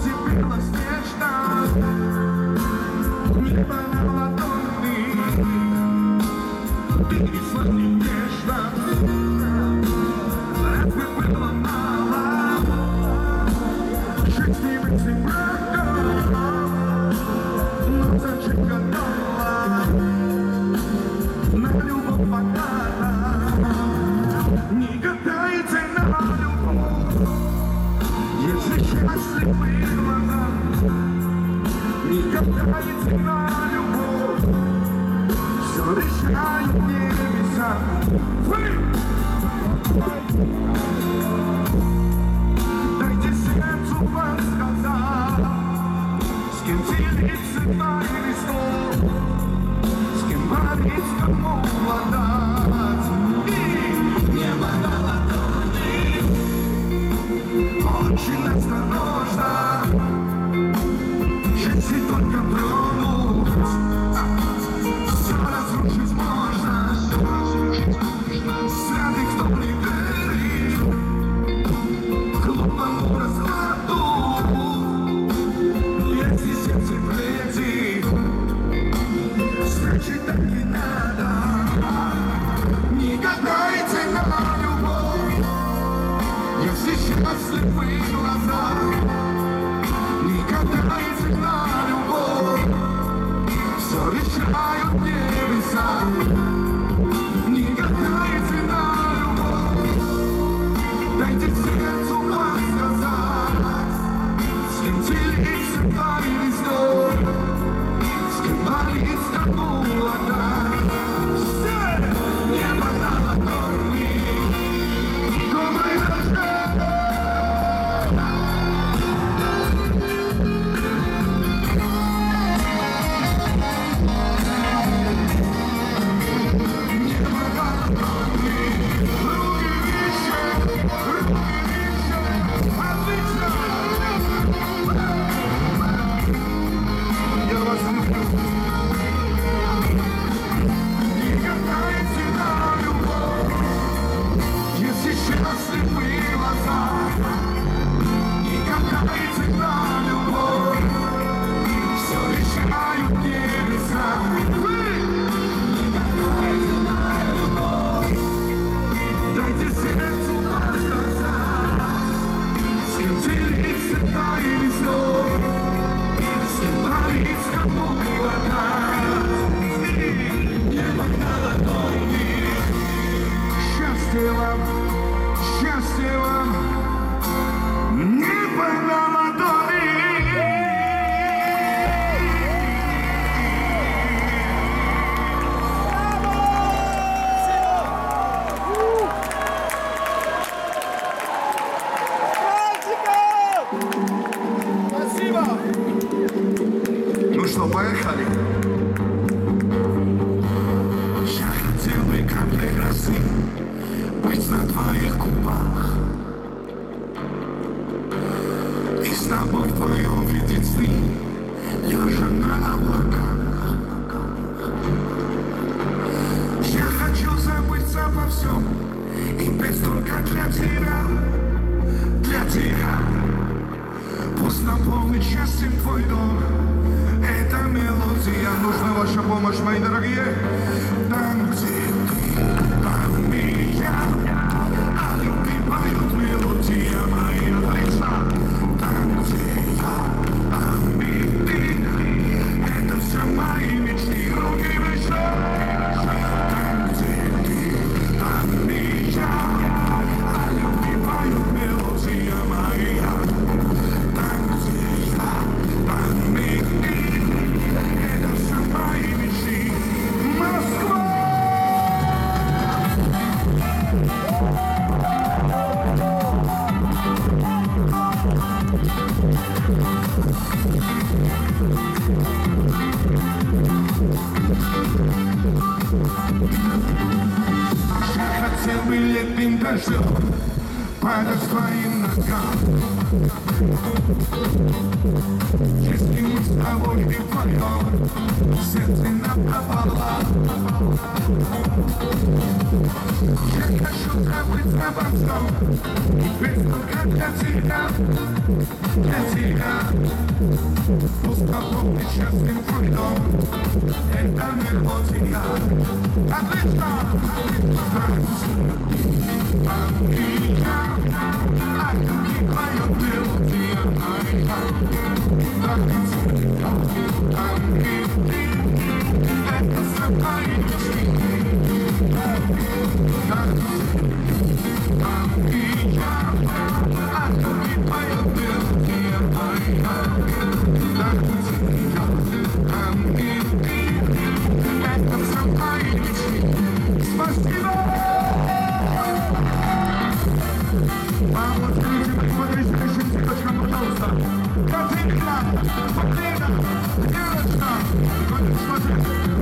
Падать твоим ногам. Если мы тобой и вдвоем сердце нам пропало. Я хочу забыть обо всем, и петь только для тебя, для тебя. Пусть наполнит счастьем твой дом, это мелодия. Отлично! А любви поет мелодия моя. Это самая мечты. А любви поет мелодия моя. Это самая мечты. Спасибо! Мама, скажите, посмотрите, пишите цветочком, пожалуйста. Катенька, Полина, Ирочка, смотри.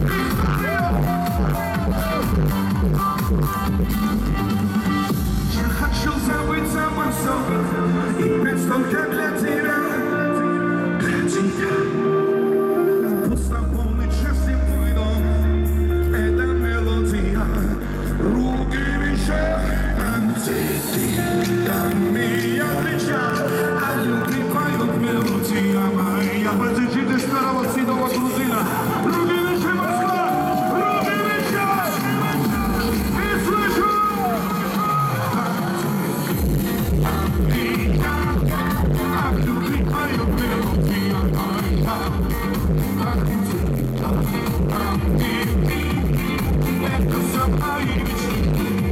Я хочу забыть обо всем и петь только для тебя, для тебя. Пусть наполнит счастьем твой дом, это мелодия. Руки вещах, антитидами отвечать, а любви поет мелодия моя. Поддержите старого седого грузина. Руки вещи, Москва! Руки вещи! Не слышу! А любви поет мелодия моя. Это самая мечта.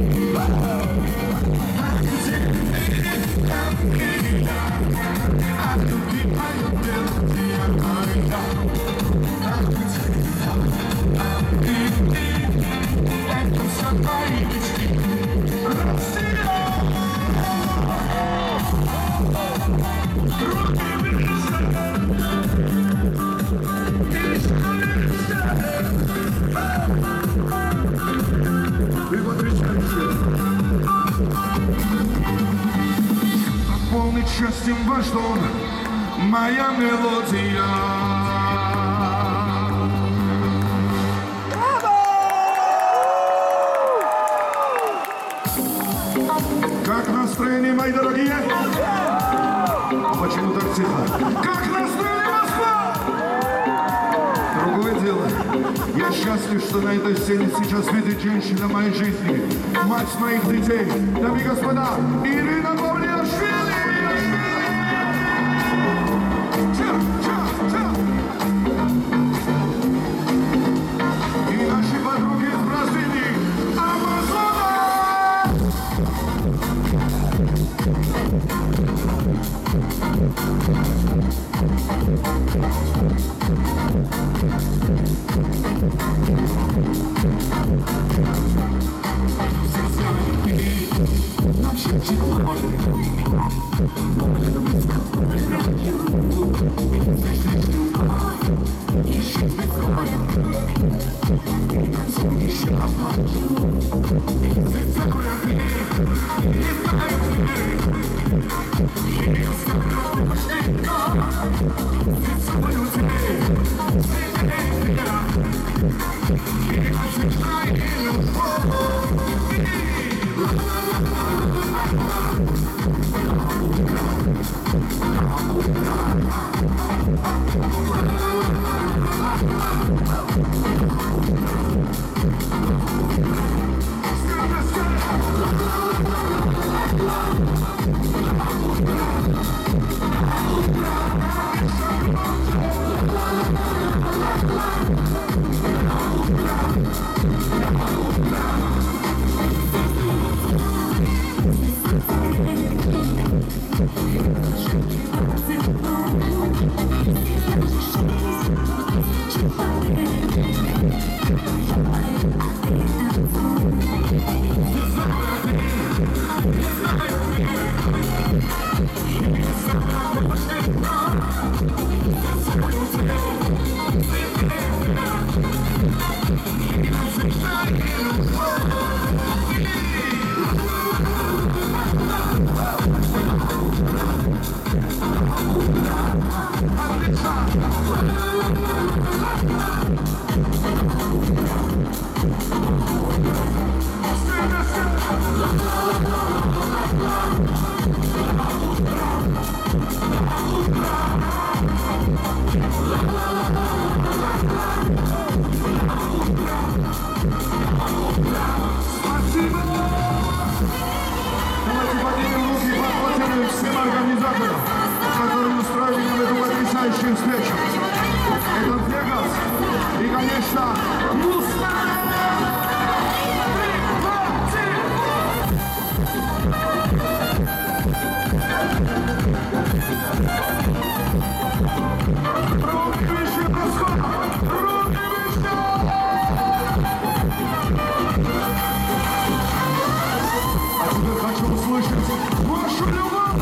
Наполнит счастьем ваш дом, моя мелодия. Как настроение, мои дорогие? Почему так тихо? Как настроение, Москва? Другое дело. Я счастлив, что на этой сцене сейчас видит женщина моей жизни, мать моих детей. Дамы и господа, Ирина Павлиашвили! И наши подруги из Бразилии, Амазона! Давайте поднимем руки и поаплодируем всем организаторам, которые устроили нам эту потрясающую встречу. Это Вегас и, конечно, Мустанг! Руки выше, происходит! Руки выше! А теперь хочу услышать вашу любовь!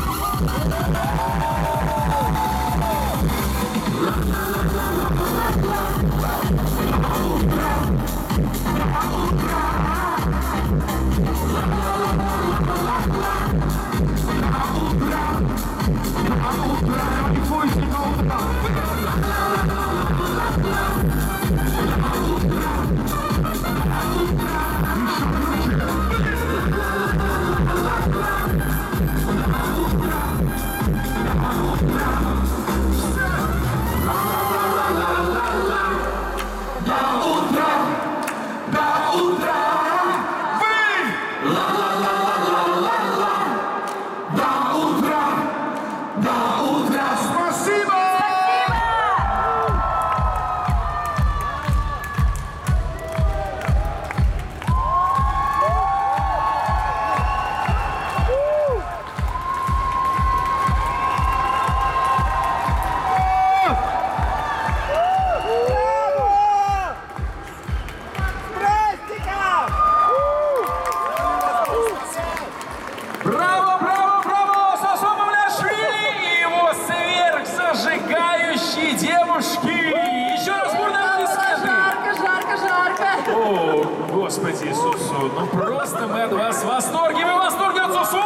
Браво, браво, браво! Сосо Мавляшвили и его сверхзажигающие девушки! Еще раз бурно аплодисменты! Жарко, жарко, жарко. О, Господи, Сусу, ну просто мы от вас в восторге! Вы в восторге от Сусу?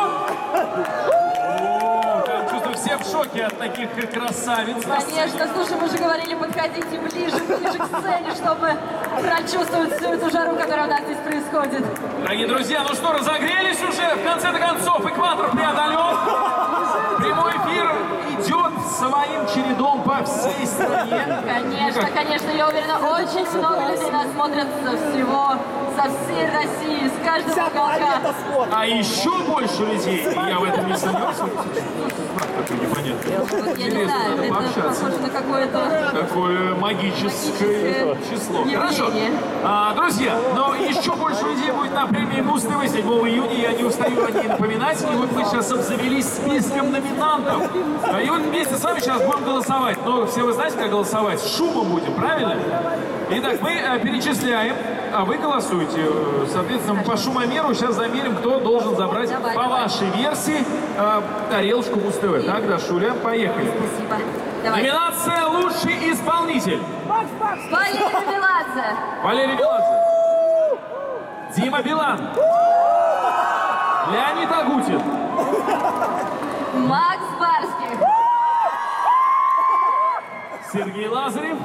О, как чувствую, все в шоке от таких красавиц. Конечно, слушай, мы же говорили, подходите ближе, ближе к сцене, чтобы прочувствовать всю эту жару, которая у нас здесь происходит. Дорогие друзья, ну что, разогрелись уже? В конце-то концов, экватор преодолен. Прямой эфир идет своим чередом по всей стране. Конечно, конечно, я уверена, очень много людей нас смотрят со всей России, с каждого уголка. А еще больше людей, я в этом не сомневался. Такой непонятный. Я не знаю, это похоже на какое-то... Такое магическое число. явление. Хорошо. Друзья, но еще больше людей будет на премии Муз-ТВ 7 июня. Я не устаю о ней напоминать. И вот мы сейчас обзавелись списком номинантов. И вот вместе с вами сейчас будем голосовать. Но все вы знаете, как голосовать? С шумом будем, правильно? Итак, мы перечисляем, а вы голосуете. Соответственно, по шумомеру сейчас замерим, кто должен забрать по вашей версии тарелочку Муз-ТВ. Так, Дашуля, поехали. Спасибо. Давай. Номинация «Лучший исполнитель». Валерий Меладзе. Валерий Меладзе. Дима Билан. Леонид Агутин. Макс Барских. Сергей Лазарев.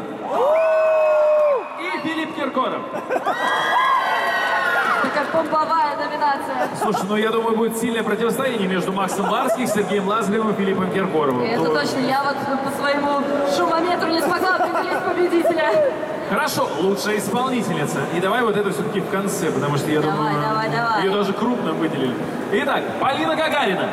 И Филипп Киркоров. Такая помповая номинация. Слушай, ну я думаю, будет сильное противостояние между Максом Барских, Сергеем Лазаревым и Филиппом Киркоровым. Это точно. Я вот по своему шумометру не смогла определить победителя. Хорошо, лучшая исполнительница. И давай вот это все-таки в конце, потому что я думаю, давай. ее даже крупно выделили. Итак, Полина Гагарина.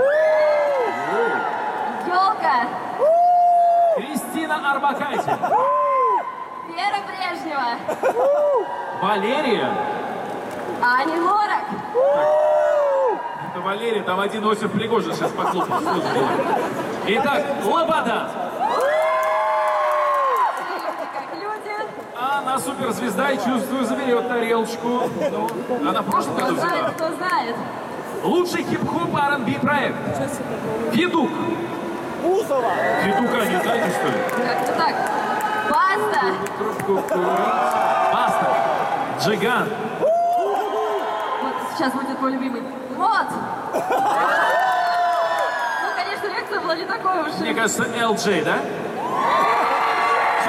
Ёлка. Кристина Арбакайте. Вера Брежнева. Валерия. Ани Лорак. Это Валерия, там один Осип Пригожин сейчас похлопал. Итак, Лобода. Как люди. Она суперзвезда и, чувствую, заберет тарелочку. Ну, она в прошлом году взяла. Кто знает. Лучший хип-хоп R&B проект. Федук. Федука не знаете, что ли? Как-то так. Баста. Баста. Джиган. Вот сейчас будет мой любимый. Вот. Ну, конечно, реакция была не такой уж. Мне кажется, LJ, да?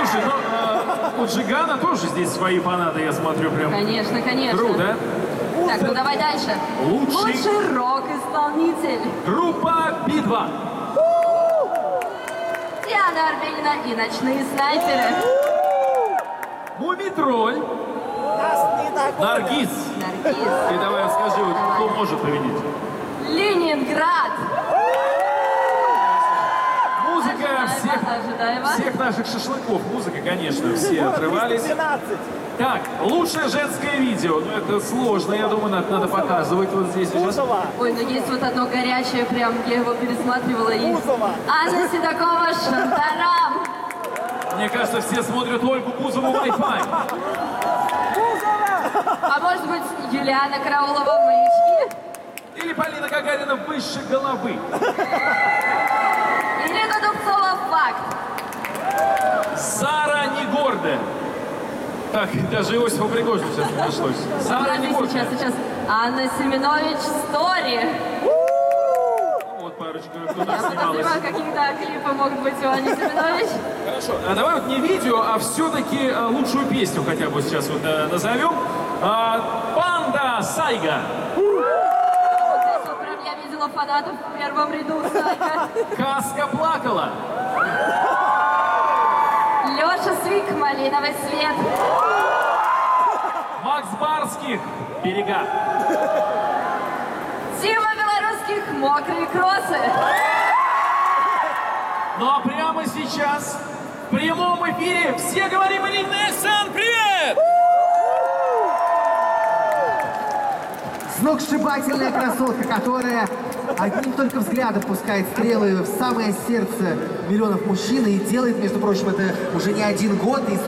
Слушай, ну у Джигана тоже здесь свои фанаты, я смотрю, прям. Конечно, конечно. Круто. Так, ну давай дальше. Лучший рок-исполнитель. Группа Би-2. Диана Арбенина и «Ночные снайперы». Мумитроль. Наргиз. Наргиз. И давай скажи, вот, кто может победить? Ленинград. Музыка Ожидаемо. всех наших шашлыков. Музыка, конечно, все отрывались. Так, лучшее женское видео. Ну, это сложно, я думаю, надо показывать вот здесь сейчас. Ой, ну есть вот одно горячее, прям я его пересматривала. И... Анна Седокова, Шантарам. Мне кажется, все смотрят Ольгу Бузову Wi-Fi. А может быть, Юлиана Караулова, «Маячки». Или Полина Гагарина выше головы. Ирина Дубцова, «Факт». Сара Негорде. Так, даже Иосифу Пригожину сейчас не пришлось. Сара Негорде. Сейчас. Анна Семенович, «Стори». Вот парочка, кто там Я снималась. подозреваю, какие-то клипы могут быть у Анны Семенович. Хорошо, а давай вот не видео, а все-таки лучшую песню хотя бы сейчас вот назовем. Панда Сайга. Вот здесь вот прям я видела фанатов в первом ряду. Сайга. Каска плакала. Леша Свик, «Малиновый свет». Макс Барских. Берега. Тима Белорусских, «Мокрые кроссы». Ну а прямо сейчас в прямом эфире все говорим элитный Сан. Привет! Сногсшибательная красотка, которая одним только взглядом пускает стрелы в самое сердце миллионов мужчин и делает, между прочим, это уже не один год. И